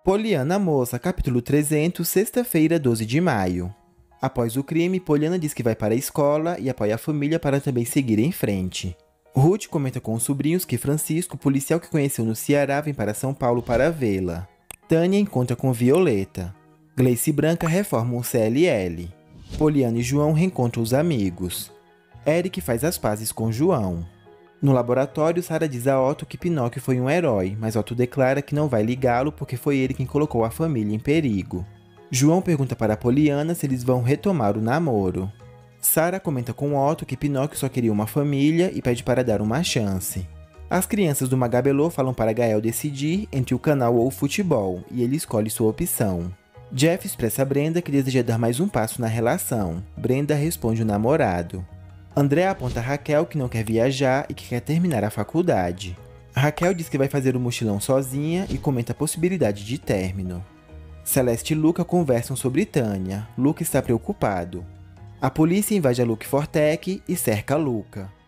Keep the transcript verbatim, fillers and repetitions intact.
Poliana Moça, capítulo trezentos, sexta-feira, doze de maio. Após o crime, Poliana diz que vai para a escola e apoia a família para também seguir em frente. Ruth comenta com os sobrinhos que Francisco, policial que conheceu no Ceará, vem para São Paulo para vê-la. Tânia encontra com Violeta. Gleice e Branca reformam o C L L. Poliana e João reencontram os amigos. Eric faz as pazes com João. No laboratório, Sarah diz a Otto que Pinóquio foi um herói, mas Otto declara que não vai ligá-lo porque foi ele quem colocou a família em perigo. João pergunta para Poliana se eles vão retomar o namoro. Sarah comenta com Otto que Pinóquio só queria uma família e pede para dar uma chance. As crianças do Magabelô falam para Gael decidir entre o canal ou o futebol, e ele escolhe sua opção. Jeff expressa a Brenda que deseja dar mais um passo na relação. Brenda responde o namorado. André aponta a Raquel que não quer viajar e que quer terminar a faculdade. Raquel diz que vai fazer o mochilão sozinha e comenta a possibilidade de término. Celeste e Luca conversam sobre Tânia. Luca está preocupado. A polícia invade a Luke Fortec e cerca Luca.